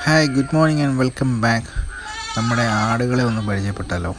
Hi, good morning and welcome back. നമ്മുടെ ആടുകളെ ഒന്ന് പരിചയപ്പെട്ടാലോ?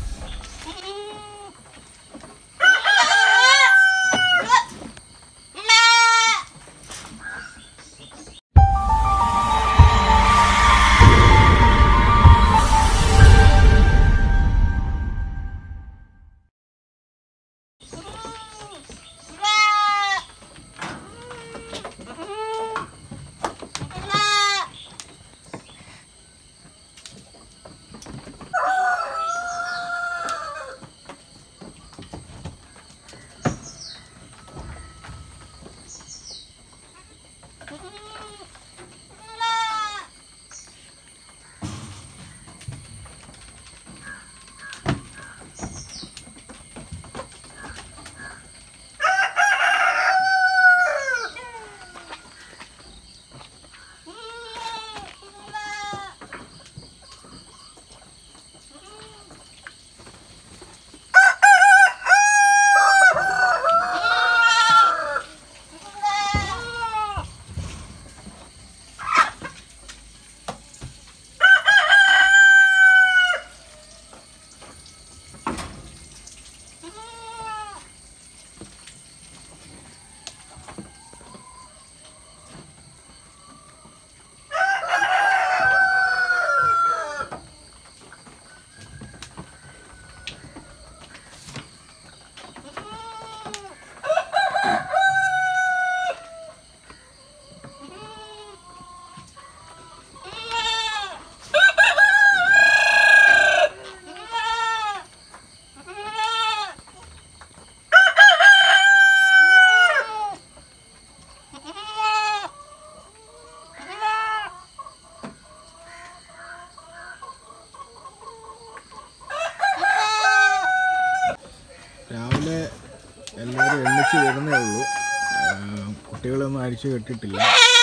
രാവിലെ എല്ലാവരും എണ്ണിച്ച് വരുന്നേ ഉള്ളൂ. കുട്ടികളൊന്നും അഴിച്ചു കെട്ടിട്ടില്ല.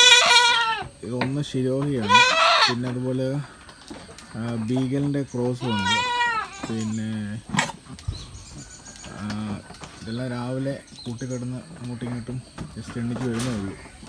ഇതൊന്ന് ശിരോഹിയാണ്, പിന്നെ അതുപോലെ ബീഗലിൻ്റെ ക്രോസും ഉണ്ട്. പിന്നെ ഇതെല്ലാം രാവിലെ കൂട്ടിക്കിടന്ന് അങ്ങോട്ടും ഇങ്ങോട്ടും ജസ്റ്റ് എണ്ണിച്ച് വരുന്നേ ഉള്ളൂ.